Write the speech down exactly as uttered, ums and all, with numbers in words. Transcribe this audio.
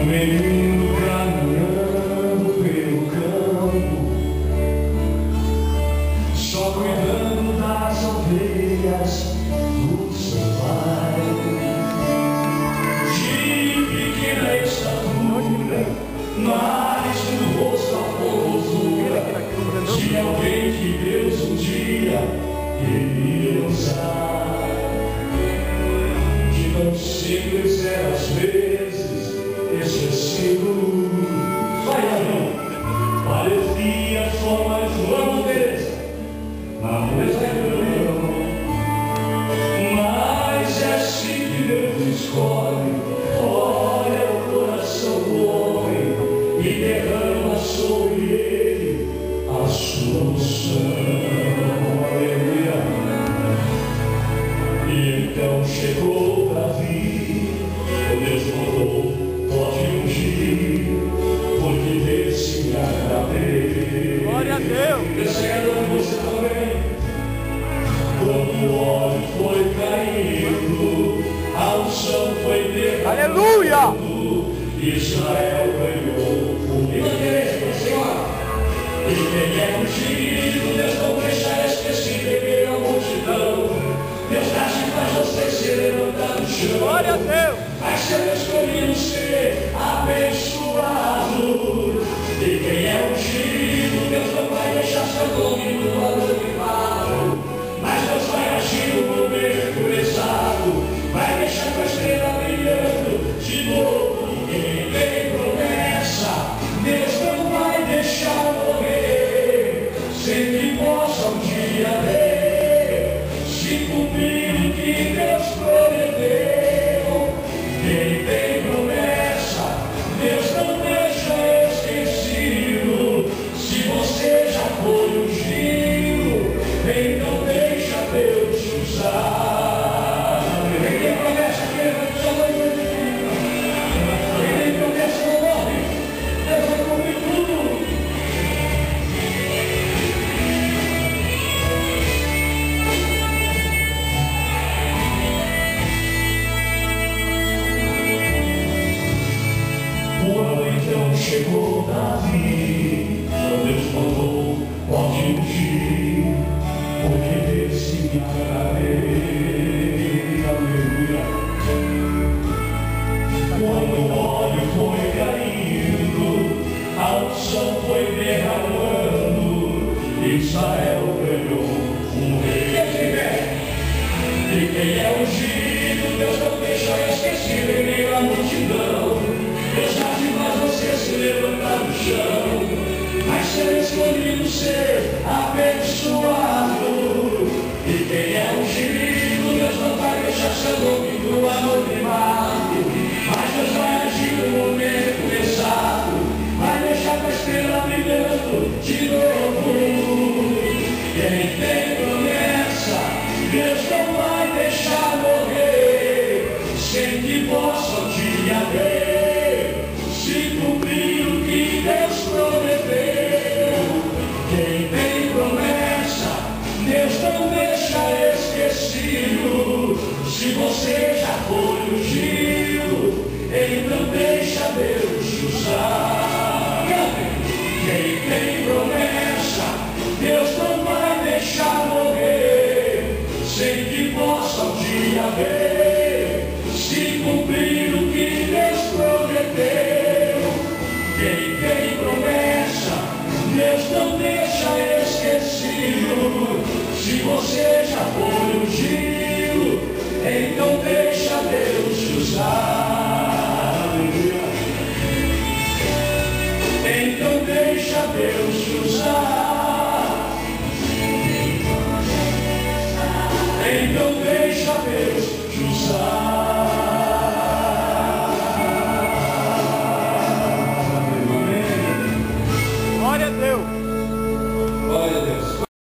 menino caminhando pelo campo, só cuidando das ovelhas do seu pai. De pequena estatura, mas no rosto a formosura de alguém que Deus um dia queria usar. Que tão simples era às vezes esquecido, vai não, parecia só mais uma moleza, na moleza não. Mas é assim que Deus escolhe, olha o coração do homem e derrama sobre ele a sua unção. Aleluia. E então chegou Davi, o Deus mandou, pode ungir, porque desse me agradei. Glória a Deus. Descendo você também. Quando o óleo foi caindo, a unção foi derramada. Aleluia! Israel ganhou o igreja, Senhor. E quem é ungido, Deus não deixa esquecido em meio à multidão. Deus nasce e faz você se levantar no chão. Glória a Deus! Mas se eu escolhi ser abençoado, e quem é ungido, Deus não vai deixar seu nome no anonimato. Mas Deus vai agir no momento exato, vai deixar tua estrela brilhando de novo. Quem tem promessa, Deus não vai deixar morrer, sem que possa um dia ver se cumprir o que Deus prometeu. Quem tem promessa, Deus não deixa esquecido. Se você já foi ungido, então deixa Deus te usar. Quem tem promessa, quem tem promessa não morre, Deus vai cumprir tudo. Quando então chegou Davi, Deus mandou, pode ungir, porque desse me agradei. Aleluia. Quando o óleo foi caindo, a unção foi derramando, Israel ganhou um rei. E quem é ungido, Deus não deixa esquecido em meio à multidão. Deus nasce e faz você se levantar no chão. Mas ser escolhido, ser abençoado. E quem é ungido, Deus não vai deixar seu nome no anonimato. Mas Deus vai agir no momento exato, vai deixar tua estrela brilhando de novo. Quem tem promessa, Deus não vai deixar morrer, sem que possa um dia ver se cumprir o que Deus prometeu. Quem tem promessa, Deus não deixa esquecido. Se você já foi ungido, então deixa Deus te usar. Quem tem promessa, Deus não vai deixar morrer, sem que possa um dia ver se cumprir o que Deus prometeu. Quem tem promessa, Deus não deixa esquecido. Se você já foi ungido, então deixa Deus te usar. Então deixa Deus te usar.